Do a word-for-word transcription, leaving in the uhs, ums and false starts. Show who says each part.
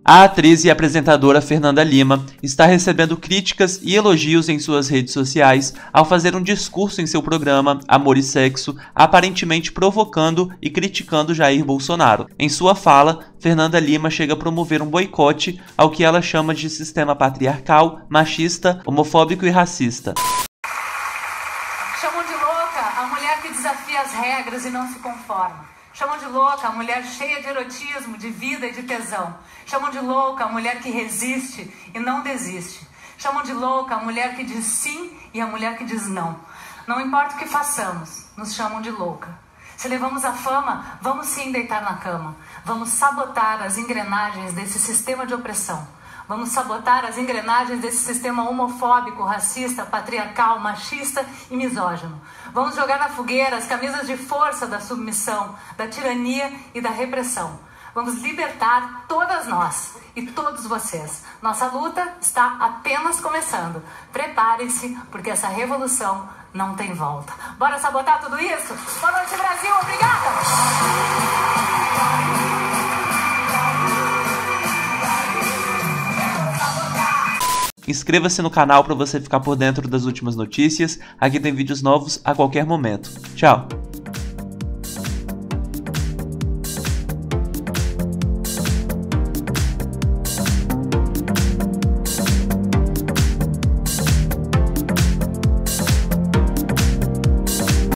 Speaker 1: A atriz e apresentadora Fernanda Lima está recebendo críticas e elogios em suas redes sociais ao fazer um discurso em seu programa Amor e Sexo, aparentemente provocando e criticando Jair Bolsonaro. Em sua fala, Fernanda Lima chega a promover um boicote ao que ela chama de sistema patriarcal, machista, homofóbico e racista.
Speaker 2: Chamam de louca a mulher que desafia as regras e não se conforma. Chamam de louca a mulher cheia de erotismo, de vida e de tesão. Chamam de louca a mulher que resiste e não desiste. Chamam de louca a mulher que diz sim e a mulher que diz não. Não importa o que façamos, nos chamam de louca. Se levamos a fama, vamos sim deitar na cama. Vamos sabotar as engrenagens desse sistema de opressão. Vamos sabotar as engrenagens desse sistema homofóbico, racista, patriarcal, machista e misógino. Vamos jogar na fogueira as camisas de força da submissão, da tirania e da repressão. Vamos libertar todas nós e todos vocês. Nossa luta está apenas começando. Preparem-se, porque essa revolução não tem volta. Bora sabotar tudo isso? Boa noite, Brasil! Obrigada!
Speaker 1: Inscreva-se no canal para você ficar por dentro das últimas notícias. Aqui tem vídeos novos a qualquer momento. Tchau!